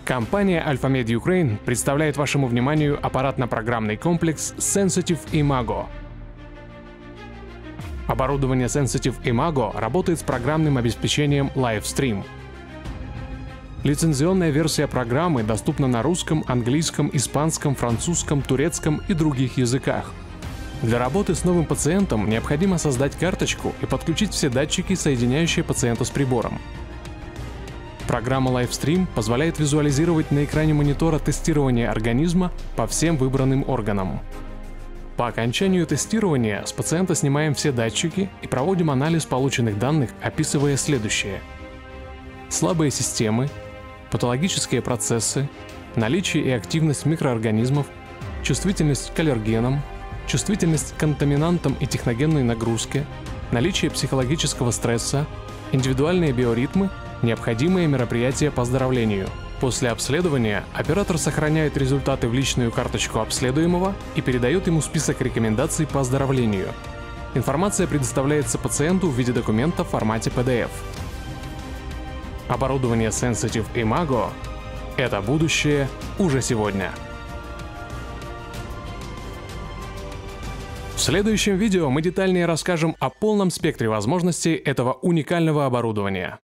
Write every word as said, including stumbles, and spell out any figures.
Компания AlphaMed Ukraine представляет вашему вниманию аппаратно-программный комплекс Sensitive Imago. Оборудование Sensitive Imago работает с программным обеспечением LiveStream. Лицензионная версия программы доступна на русском, английском, испанском, французском, турецком и других языках. Для работы с новым пациентом необходимо создать карточку и подключить все датчики, соединяющие пациента с прибором. Программа LiveStream позволяет визуализировать на экране монитора тестирование организма по всем выбранным органам. По окончанию тестирования с пациента снимаем все датчики и проводим анализ полученных данных, описывая следующее: слабые системы, патологические процессы, наличие и активность микроорганизмов, чувствительность к аллергенам, чувствительность к контаминантам и техногенной нагрузке, наличие психологического стресса, индивидуальные биоритмы, необходимые мероприятия по оздоровлению. После обследования оператор сохраняет результаты в личную карточку обследуемого и передает ему список рекомендаций по оздоровлению. Информация предоставляется пациенту в виде документа в формате пи ди эф. Оборудование Sensitive Imago – это будущее уже сегодня. В следующем видео мы детальнее расскажем о полном спектре возможностей этого уникального оборудования.